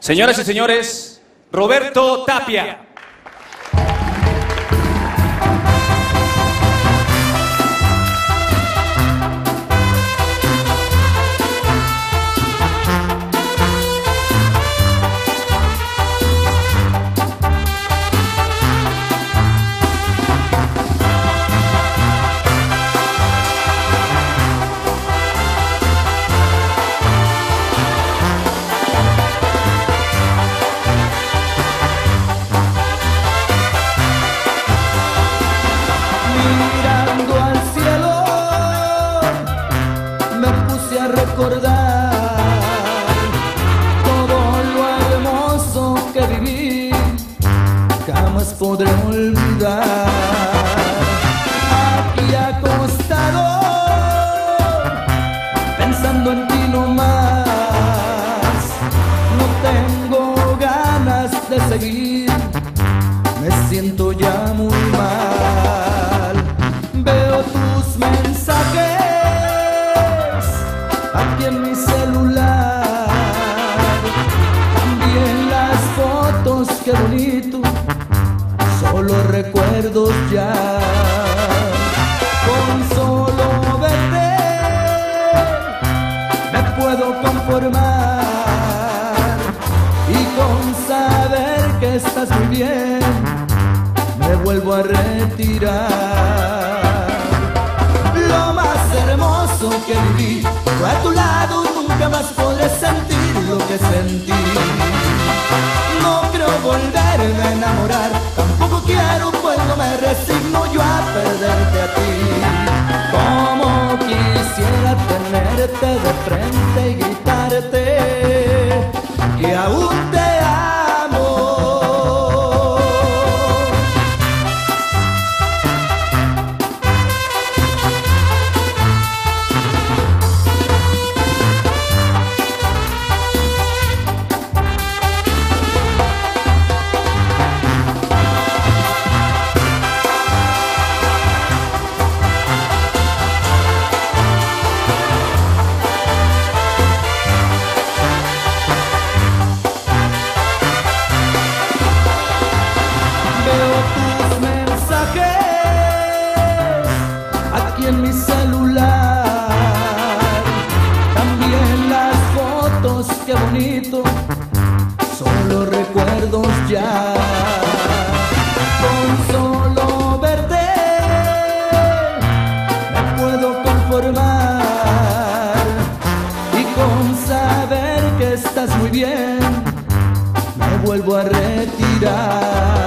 Señoras y señores, Roberto Tapia. Recordar todo lo hermoso que viví, jamás podré olvidar. Aquí acostado, pensando en ti nomás, no tengo ganas de seguir, me siento ya muy mal. Veo tus mensajes aquí en mi celular, también las fotos, qué bonito, solo recuerdos ya. Con solo verte me puedo conformar, y con saber que estás muy bien me vuelvo a retirar. Lo más hermoso que viví fue a tu lado, nunca más podré sentir lo que sentí. No creo volverme a enamorar, tampoco quiero, pues no me resigno yo a perderte a ti. Como quisiera tenerte de frente y gritarte que aún te amo. En mi celular, también las fotos, qué bonito, solo recuerdos ya. Con solo verte me puedo conformar, y con saber que estás muy bien me vuelvo a retirar.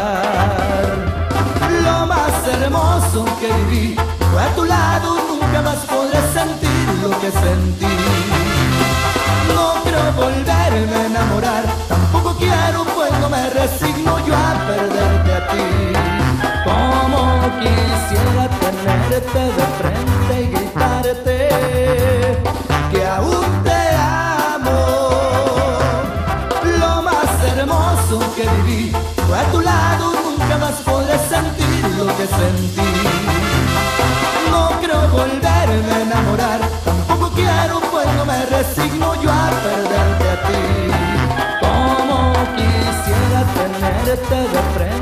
Lo más hermoso que viví fue a tu lado, nunca más podré sentir lo que sentí. No creo volverme a enamorar, tampoco quiero, pues no me resigno yo a perderte a ti. Como quisiera tenerte de frente y gritarte que aún te amo. Lo más hermoso que viví fue a tu lado, nunca más podré sentir lo que sentí. No creo volverme a enamorar, tampoco quiero, pues no me resigno yo a perderte a ti. Como quisiera tenerte de frente